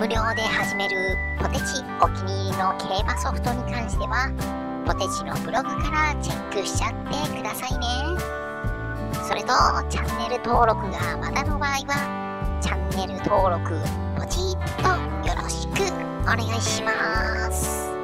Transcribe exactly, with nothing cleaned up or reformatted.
無料で始めるポテチお気に入りの競馬ソフトに関してはポテチのブログからチェックしちゃってくださいね。それとチャンネル登録がまだの場合はチャンネル登録ポチッとよろしくお願いします。